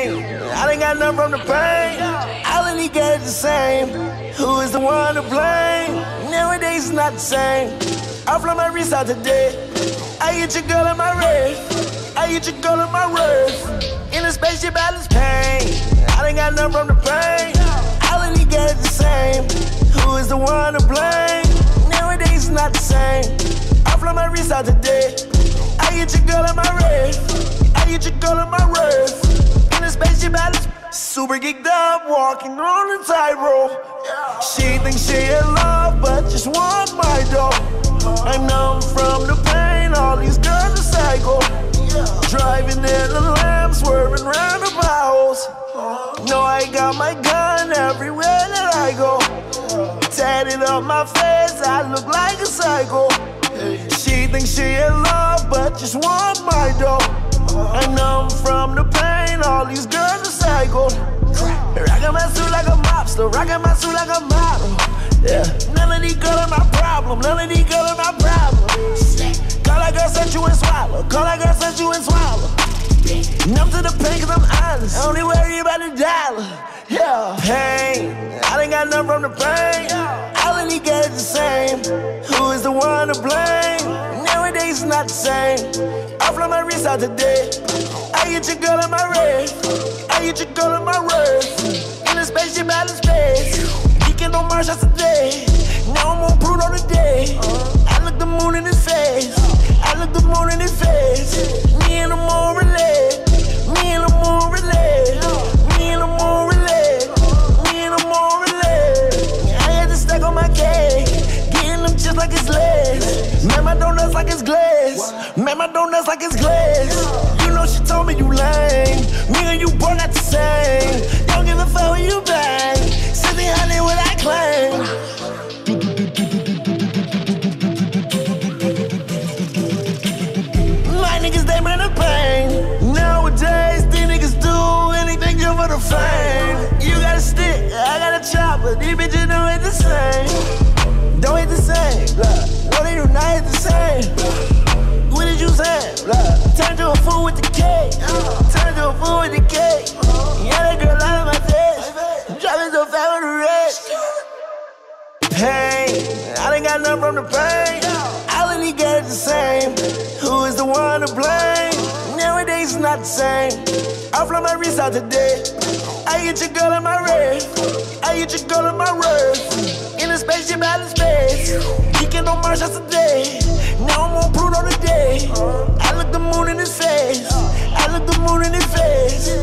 pain. I done got nothing from the pain. All of these guys the same. Who is the one to blame? Nowadays it's not the same. I fly my wrist out today. I hit your girl in my wrist. I hit your girl in my wrist. In a spaceship, balance pain. I done got nothing from the pain. All of these guys the same. Who is the one to blame? Nowadays it's not the same. I fly my wrist out today. I hit your girl in my wrist. I hit your girl in my wrist. In a spaceship, balance. Super geeked up, walking on the tightrope. She thinks she in love, but just want my dough. I'm numb from the pain, all these girls are psycho. Driving in the lamb, swerving round the potholes. No, I got my gun everywhere that I go. Tatted up my face, I look like a psycho. She thinks she in love, but just want my dough. I'm numb from the pain, all these girls are psycho. Rockin' my suit like a mobster, rockin' my suit like a model. Yeah. None of these girls are my problem, none of these girls are my problem. Call that girl, sent you and swallow, call that girl, sent you and swallow. Numb to the pain cause I'm honest, I only worry about the dollar. Yeah. Pain, I done got nothing from the pain. All of these guys the same. Who is the one to blame? Nowadays it's not the same. I fly my wrist out today. I hit your girl in my wrist. I hit your girl in my wrist. In a spaceship out of space. Geeking on Mars yesterday. Now I'm on Pluto today. I look the moon in his face. I look the moon in his face. Me and the moon relate. Me and the moon relate. Me and the moon relate. Me and the moon relate. I had to stack on my cake. Getting them just like it's lace. Man, my donuts like it's glaze. Man, my donuts like it's glaze. You know she told me you lame. Me and you both not the same. Don't give a fuck who you bang. 1600 what I claim. My niggas, they bring the pain. Nowadays, these niggas do anything just for the fame. You got a stick, I got a chopper. These bitches don't hit the same. Don't hit the same. No, they do not hit the same. What did you say? Turn to a fool with the cake. Turn to a fool with the cake. Yeah, that girl out of my face. Driving so fast with the wreck. Pain, I done got nothing from the pain. All of these guys the same. Who is the one to blame? Nowadays it's not the same. I fly my wrist out today. I hit your girl in my wrist. I hit your girl in my wrist. In a spaceship out of space. Geeking on Mars yesterday. Now I'm on Pluto today. I look the moon in his face. I look the moon in his face.